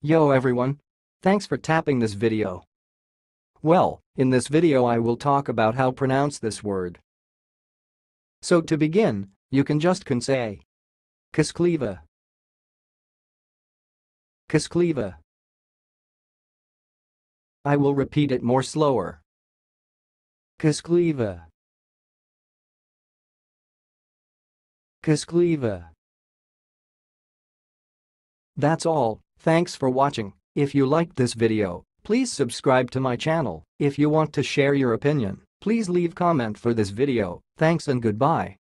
Yo everyone! Thanks for tapping this video. Well, in this video I will talk about how pronounce this word. So to begin, you can say Kiscleva. Kiscleva. I will repeat it more slower. Kiscleva. Kiscleva. That's all, thanks for watching. If you liked this video, please subscribe to my channel. If you want to share your opinion, please leave comment for this video. Thanks and goodbye.